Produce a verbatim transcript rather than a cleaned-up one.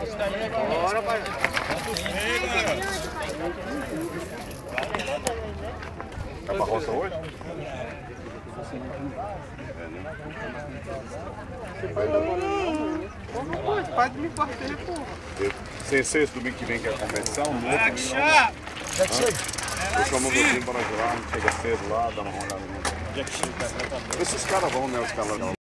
Bora, pai. Vai pra roça hoje? Pode me partir, porra. Sexta, domingo que vem que é a competição. Acha! Eu chamo meu primo para nós lá, chega cedo lá, dá uma olhada. Esses caras vão, né? Os caras não.